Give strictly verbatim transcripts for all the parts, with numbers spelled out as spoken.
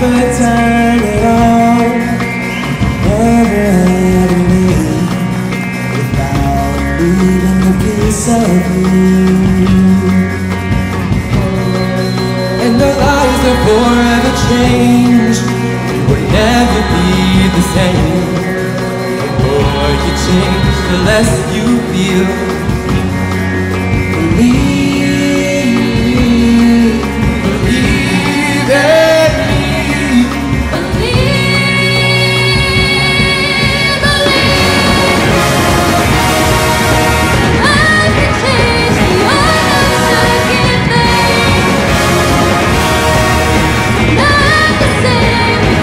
never turn it on, never ever leave without leaving a piece of you. And our lives are forever changed, we will never be the same. The more you change, the less you feel. Believe, believe in me. Believe, believe. Life can change, and you're not stuck in pain. Not the same, but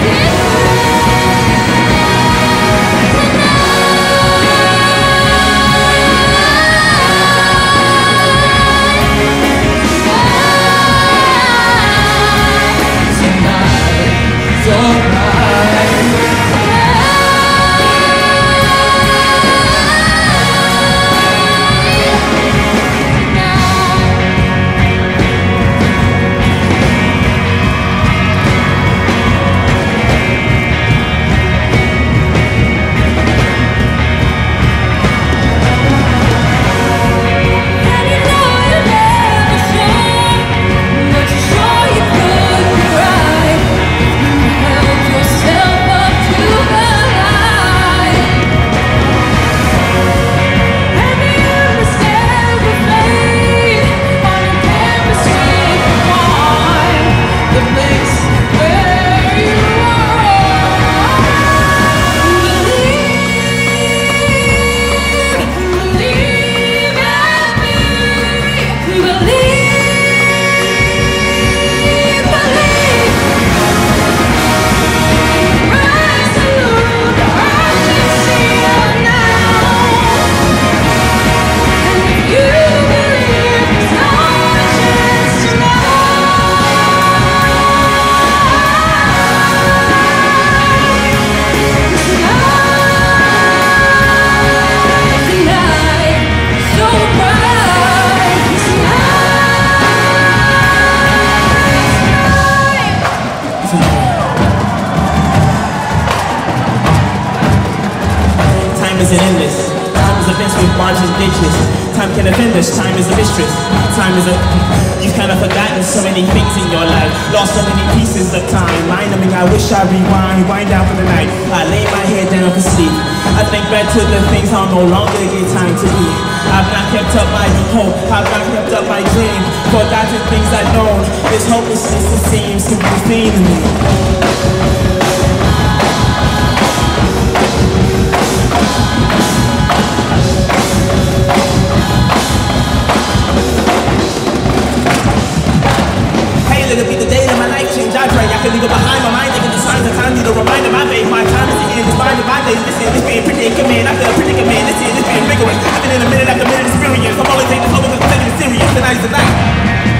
Time is endless. Time is a fence with margin ditches. Time can offend us. Time is a mistress. Time is a... You've kind of forgotten so many things in your life. Lost so many pieces of time. Mind numbing, I wish I rewind. Wind down for the night. I lay my head down for sleep. I think back to the things I'll no longer get time to be. I've not kept up my hope. I've not kept up my dream. Forgotten things I've known. This hopelessness, it seems, to be feeding me. It'll be the day that my life changed. I pray I can leave it behind my mind, thinking the signs of time need a reminder. My babe, my time is the end. It's finding my days. Listen, this being predicament. I feel a predicament. Listen, this being rigorous. I've been in a minute after minute experience. I'm always taking this over because I'm taking it serious. Tonight's the night.